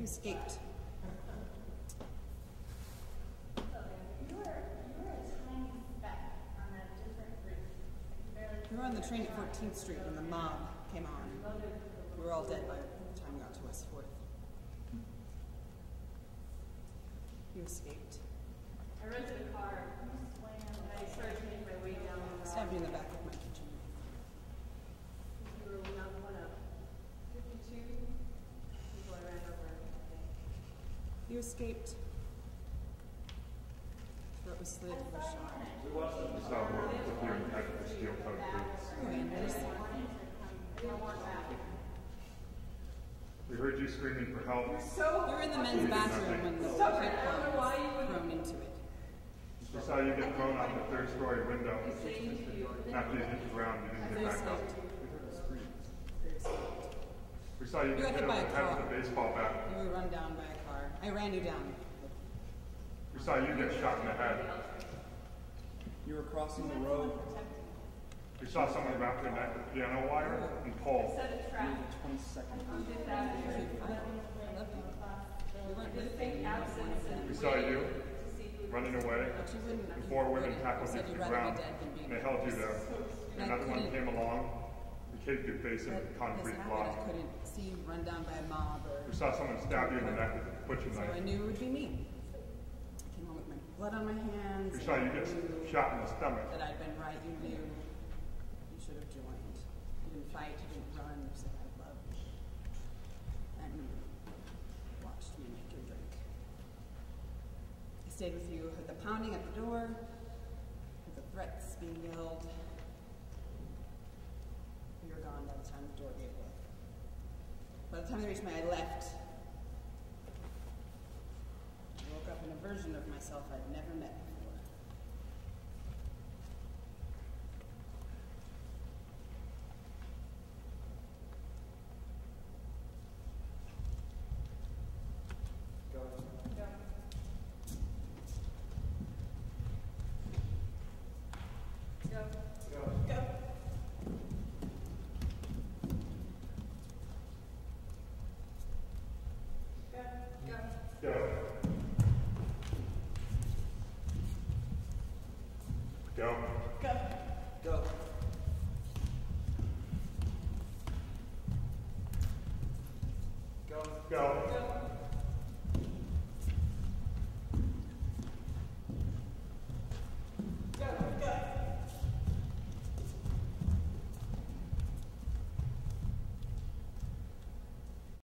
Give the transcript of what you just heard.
escaped. You were a tiny speck on a different route. We were on the train at 14th Street when the mob came on. We were all dead by the time we got to West 4th. You escaped. I rented a car. And I started to make my way down the road. Stabbed you in the back of my kitchen. You were one of 52 people I ran over, I think. You escaped. Throat was slit, was shot. We watched the sound with you and the steel-toed boots. We heard you screaming for help. You were in the men's bathroom when the pipe bomb was thrown into it. We saw you get thrown out the third-story window. After you hit the ground, you didn't get back up. We saw you get hit over the head with a baseball bat. You were run down by a car. I ran you down. We saw you get shot in the head. You were crossing the road. We saw someone wrap their neck with piano wire and pull. You were the 22nd. We saw you running away. And 4 women tackled you to the ground, and they held you there. And another one came along and caved your face into the concrete block. I couldn't see you run down by a mob. We saw someone stab you in the neck with a butcher knife. So I knew it would be me. I came home with my blood on my hands. We saw you get shot in the stomach. That I'd been right. You knew. You should have joined. You didn't fight. You didn't run. You said I love you. And you watched me make your drink. I stayed with you. Heard the pounding at the door. Heard the threats being yelled. You were gone by the time the door gave way. By the time they reached me, I left. I woke up in a version of myself I'd never met before. Go. Go. Go. Go. Go. Go. Go. Go. Go. Go.